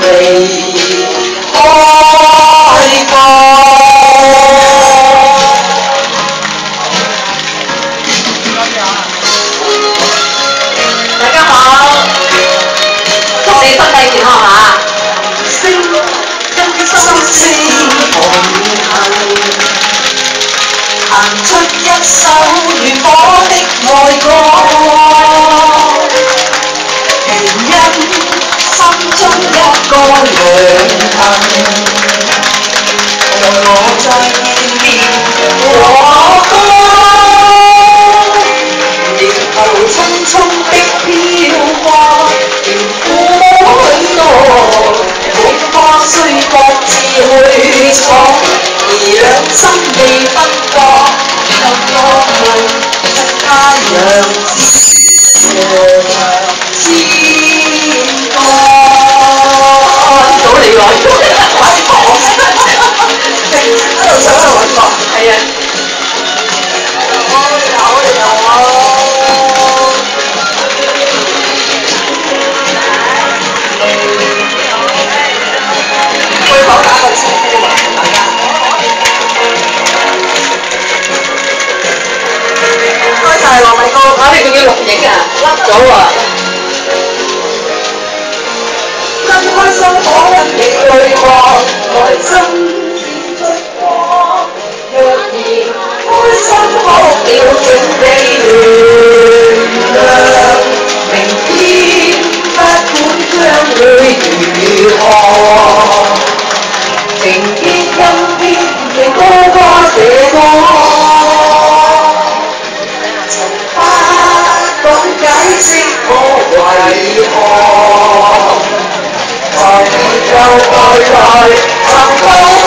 大家好，祝你身體健康嚇！聲音心聲同行，彈出一首如火的愛歌，原因心中一個良朋，讓我再見面我歌。 頭匆匆的飄過，甜苦許多，每個雖各自去闖，而兩心未分割，更多夢出太陽天光。早嚟來，快啲講，喺度想喺度揾過，係啊。 係糯米糕，啊！你仲要錄影啊？甩咗喎！真開心可跟你對話，來真出過。若然開心可了，請你原諒。明天不管將會如何，晴天陰天亦高過這個。 解釋我為何，才能夠愛來尋到。